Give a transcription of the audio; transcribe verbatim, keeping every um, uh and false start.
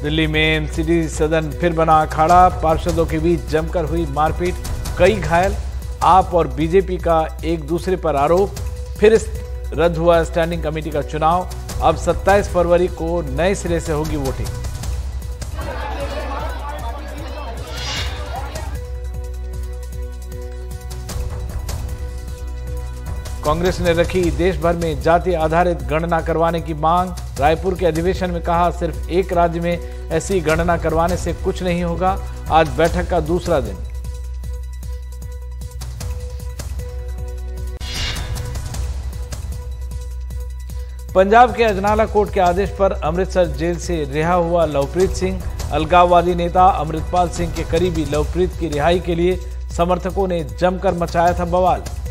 दिल्ली में एमसीडी सदन फिर बना अखाड़ा, पार्षदों के बीच जमकर हुई मारपीट, कई घायल। आप और बीजेपी का एक दूसरे पर आरोप, फिर रद्द हुआ स्टैंडिंग कमेटी का चुनाव। अब सत्ताईस फरवरी को नए सिरे से होगी वोटिंग। कांग्रेस ने रखी देश भर में जाति आधारित गणना करवाने की मांग। रायपुर के अधिवेशन में कहा, सिर्फ एक राज्य में ऐसी गणना करवाने से कुछ नहीं होगा। आज बैठक का दूसरा दिन। पंजाब के अजनाला कोर्ट के आदेश पर अमृतसर जेल से रिहा हुआ लवप्रीत सिंह। अलगाववादी नेता अमृतपाल सिंह के करीबी लवप्रीत की रिहाई के लिए समर्थकों ने जमकर मचाया था बवाल।